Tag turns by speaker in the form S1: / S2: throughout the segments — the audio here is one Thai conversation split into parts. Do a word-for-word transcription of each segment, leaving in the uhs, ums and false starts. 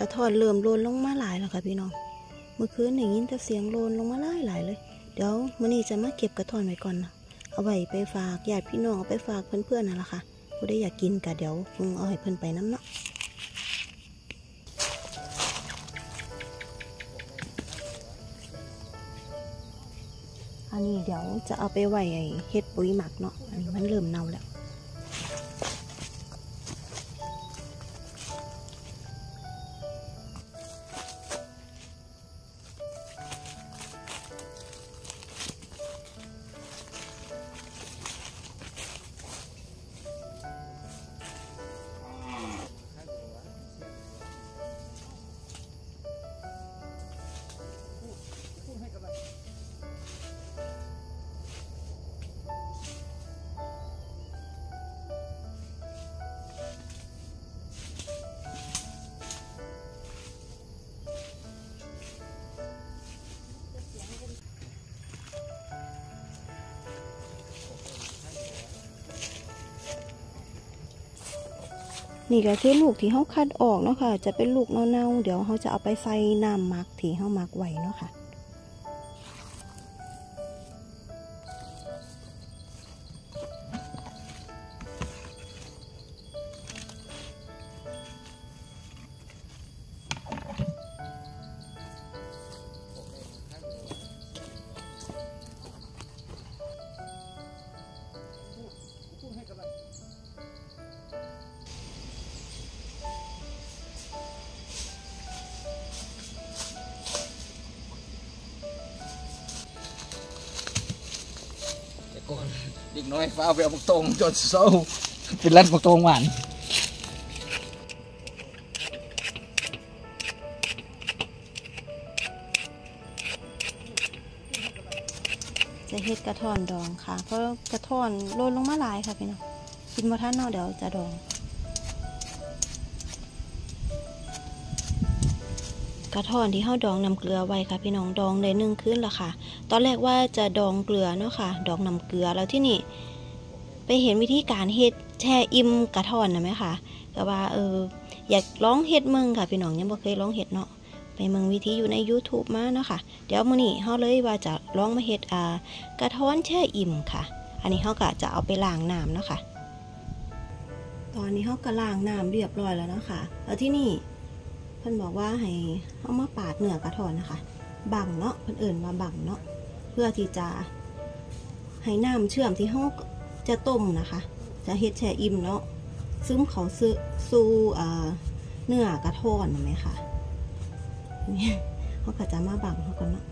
S1: ระท่อนเริ่มโลนลงมาหลายแล้วค่ะพี่น้องเมื่อคืนอย่างนี้จะเสียงโลนลงมาหลายหลายเลยเดี๋ยวมื้อนี้จะมาเก็บกระท่อนไว้ก่อนนะเอาไว้ไปฝากญาติพี่น้องเอาไปฝากเพื่อนๆนั่นแหละค่ะผู้ใดอยากกินก็เดี๋ยวคงเอาให้เพื่อนไปน้ำเนาะอันนี้เดี๋ยวจะเอาไปไว้เฮ็ดปุ๋ยหมักเนาะอันนี้มันเริ่มเน่าแล้วนี่ก็คือลูกที่เขาคัดออกเนาะค่ะจะเป็นลูกเน่าๆเดี๋ยวเขาจะเอาไปใส่น้ำหมักที่เขาหมักไว้เนาะค่ะ
S2: ก่อนเด็กน้อยฟ้าไปเอาปกตรงจนเศร้าเป็นรัดปกตรงหวาน
S1: จะเฮ็ดกระท่อนดองค่ะเพราะกระท่อนโลนลงมาหลายค่ะพี่น้องกินบ่ทันเนาะเดี๋ยวจะดองกระท่อนที่เฮาดองน้ำเกลือไว้ค่ะพี่น้องดองได้หนึ่งคืนละค่ะตอนแรกว่าจะดองเกลือเนาะค่ะดองน้ำเกลือแล้วที่นี่ไปเห็นวิธีการเฮ็ดแช่อิ่มกระท่อนนะไหมคะก็ว่าเอออยากลองเฮ็ดมึงค่ะพี่น้องยังบ่เคยลองเฮ็ดเนาะไปมึงวิธีอยู่ใน ยูทูบ มาเนาะค่ะเดี๋ยวมื้อนี้เฮาเลยว่าจะลองมาเฮ็ดอ่ากระท้อนแช่อิ่มค่ะอันนี้เฮาก็จะเอาไปล้างน้ำเนาะค่ะตอนนี้เฮาก็ล้างน้ำเรียบร้อยแล้วเนาะค่ะแล้วที่นี่เพิ่นบอกว่าให้เอามาปาดเนื้อกระท้อนนะคะบั่งเนาะเพิ่นเอิ้นว่าบั่งเนาะเพื่อที่จะให้น้ำเชื่อมที่เฮาจะต้มนะคะจะเฮ็ดแช่อิ่มเนาะซึมเขาซื้อสู่เนื้อกระท้อนไหมคะนี่เขาก็จะมาบังเขากันเนาะ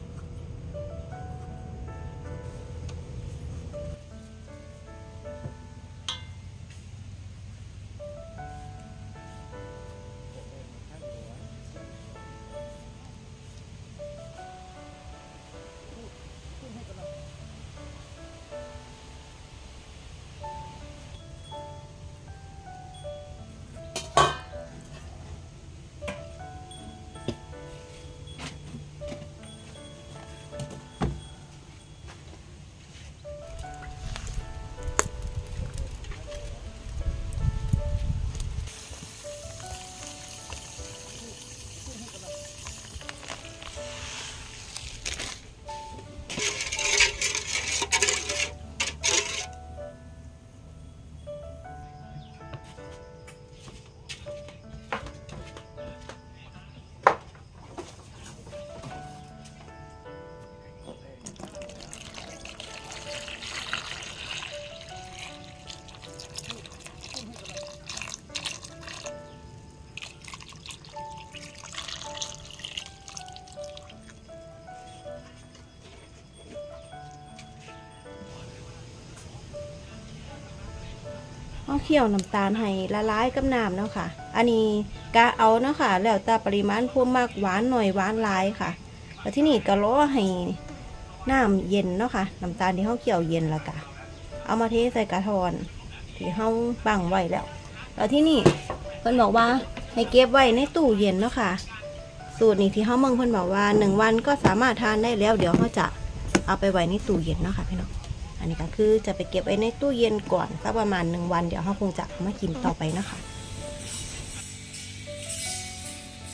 S1: เอาเคี่ยวน้ำตาลให้ละลายกับน้ำเนาะค่ะอันนี้กะเอาเนาะค่ะแล้วแต่ปริมาณพวกมากหวานหน่อยหวานหลายค่ะแล้วที่นี่ก็รอให้น้ำเย็นเนาะค่ะน้ำตาลที่เขาเคี่ยวเย็นแล้วกะเอามาเทใส่กระทอนที่เขาบังไว้แล้วแล้วที่นี่เพิ่นบอกว่าให้เก็บไว้ในตู้เย็นเนาะค่ะสูตรนี้ที่เขาเมืองเพิ่นบอกว่าหนึ่งวันก็สามารถทานได้แล้วเดี๋ยวเขาจะเอาไปไว้ในตู้เย็นเนาะค่ะพี่น้องอันนี้ก็คือจะไปเก็บไว้ในตู้เย็นก่อนสักประมาณหนึ่งวันเดี๋ยวเขาคงจะมากินต่อไปนะคะ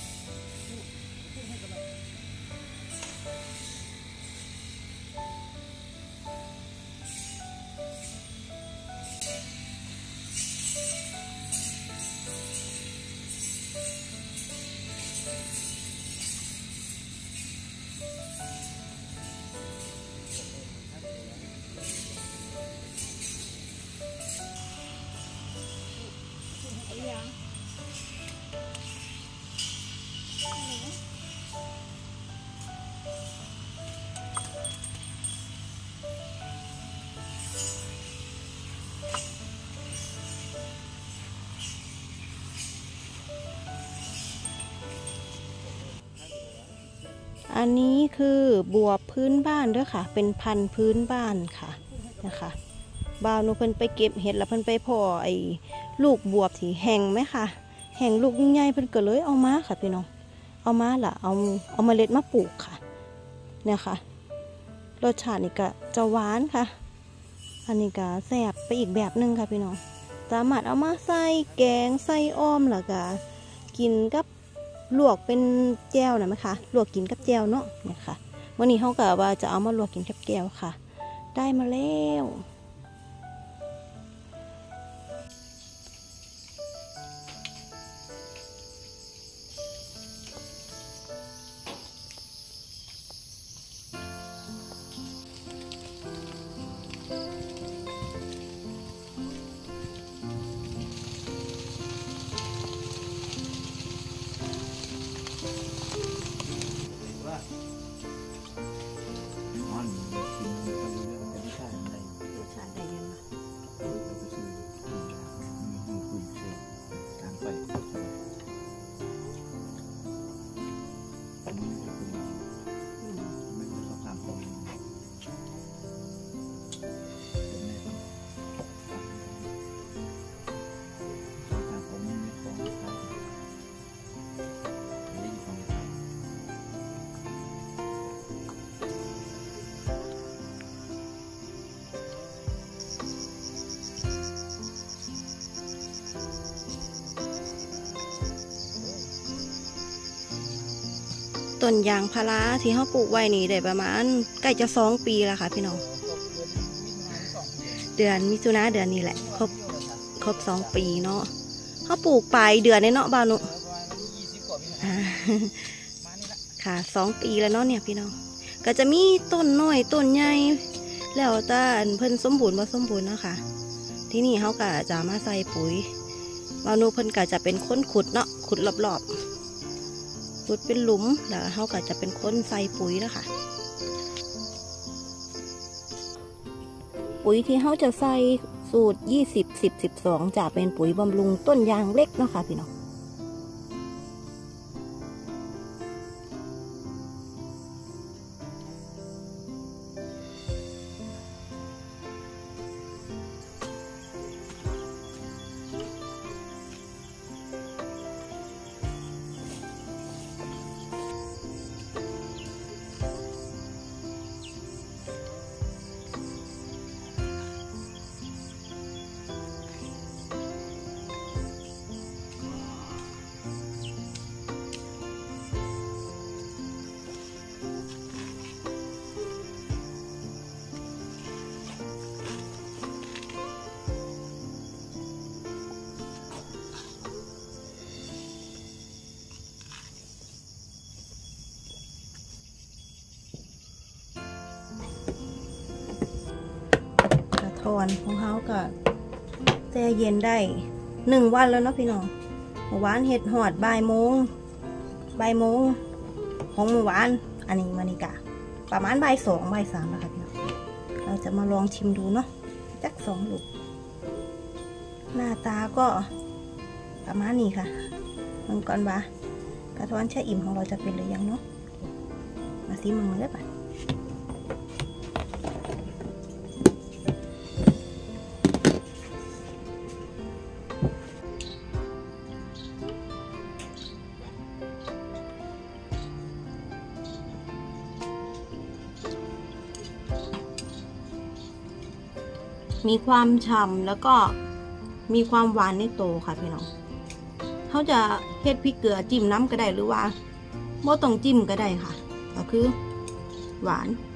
S1: อันนี้คือบวบพื้นบ้านด้วยค่ะเป็นพันธุ์พื้นบ้านค่ะนะคะบ่าวหนูเพิ่นไปเก็บเห็ดแล้วเพิ่นไปพ่อไอ้ลูกบวบที่แห้งไหมค่ะแห้งลูกใหญ่เพิ่นก็เลยเอามาค่ะพี่น้องเอามาล่ะเอาเอาเมล็ดมาปลูกค่ะเนี่ยค่ะรสชาตินี่ก็จะหวานค่ะอันนี้ก็แซ่บไปอีกแบบนึงค่ะพี่น้องสามารถเอามาใส่แกงใส่อ้อมแล้วก็กินกับลวกเป็นแจ่วนะไหมคะลวกกินกับแจ่วเนาะเนี่ยค่ะวันนี้เขาก็ว่าจะเอามาลวกกินกับแจ่วค่ะได้มาแล้วต้นยางพาราที่เขาปลูกไว้นี่ได้ประมาณใกล้จะสองปีแล้วค่ะพี่น้องเดือนมิถุนาเดือนนี้แหละครบครบสองปีเนาะเขาปลูกปลายเดือนในเนาะบ้านหนูค่ะสองปีแล้วเนาะเนี่ยพี่น้องก็จะมีต้นน้อยต้นใหญ่แล้วแต่เพิ่นสมบูรณ์บ่สมบูรณ์เนาะค่ะที่นี่เขาก็จะมาใส่ปุ๋ยบ้านหนูเพิ่นก็จะเป็นคนขุดเนาะขุดรอบๆขุดเป็นหลุมแล้วเขาก็จะเป็นคนใส่ปุ๋ยแล้วค่ะปุ๋ยที่เขาจะใส่สูตรยี่สิบสิบสิบสองจะเป็นปุ๋ยบำรุงต้นยางเล็กเนาะค่ะพี่น้องทอนของเขาก็แช่เย็นได้หนึ่งวันแล้วเนาะพี่น้องเมื่อวานเห็ดหอดบ่ายโมงบ่ายโมงของเมื่อวานอันนี้มานิกะประมาณบ่ายสองบ่ายสามแล้วค่ะพี่น้องเราจะมาลองชิมดูเนาะจักสองลูกหน้าตาก็ประมาณนี้ค่ะมังกรบากระท้อนแช่อิ่มของเราจะเป็นหรือยังเนาะมาซิมึงเลยป่ะมีความฉ่ำแล้วก็มีความหวานในโตค่ะพี่น้องเขาจะเฮ็ดพริกเกลือจิ้มน้ำก็ได้หรือว่าบ่ต้องจิ้มก็ได้ค่ะก็คือหวาน